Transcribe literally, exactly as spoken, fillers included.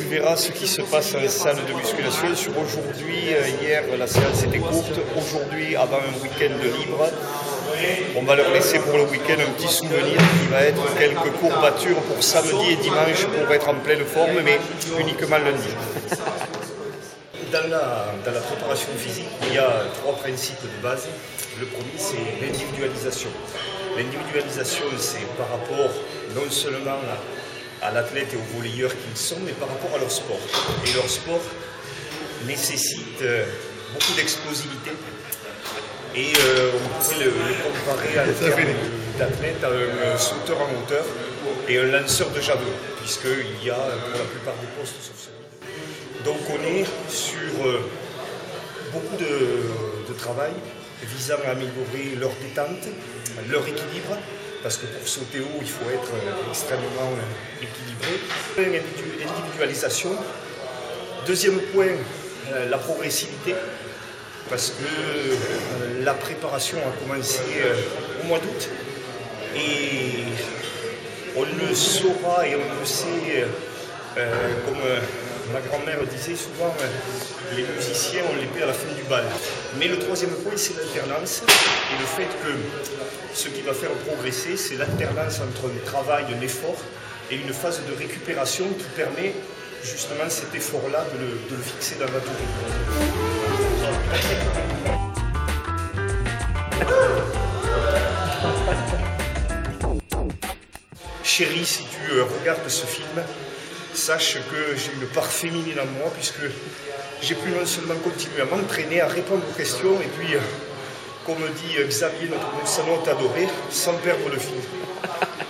tu verras ce qui se passe dans les salles de musculation. Sur aujourd'hui, hier la séance était courte, aujourd'hui avant un week-end libre, on va leur laisser pour le week-end un petit souvenir qui va être quelques courbatures pour samedi et dimanche pour être en pleine forme, mais uniquement lundi. Dans la, dans la préparation physique, il y a trois principes de base. Le premier, c'est l'individualisation. L'individualisation, c'est par rapport non seulement à, à l'athlète et aux volleyeurs qu'ils sont, mais par rapport à leur sport. Et leur sport nécessite euh, beaucoup d'explosivité. Et euh, on pourrait le, le comparer à terme d'athlète à un sauteur en hauteur et un lanceur de javelot, puisqu'il y a pour la plupart des postes sauf celui. Donc on est sur euh, beaucoup de, de travail visant à améliorer leur détente, leur équilibre, parce que pour sauter haut, il faut être euh, extrêmement euh, équilibré. L'individualisation. Deuxième point, euh, la progressivité, parce que euh, la préparation a commencé euh, au mois d'août et on le saura et on le sait, euh, comme euh, ma grand-mère disait souvent, euh, les musiciens ont l'épée à la fin du bal. Mais le troisième point, c'est l'alternance et le fait que ce qui va faire progresser, c'est l'alternance entre un travail, un effort et une phase de récupération qui permet justement cet effort-là de le, de le fixer dans la durée. Chérie, si tu euh, regardes ce film, sache que j'ai une part féminine en moi, puisque j'ai pu non seulement continuer à m'entraîner, à répondre aux questions, et puis, euh, comme dit Xavier, notre Moussanote adoré, sans perdre le fil.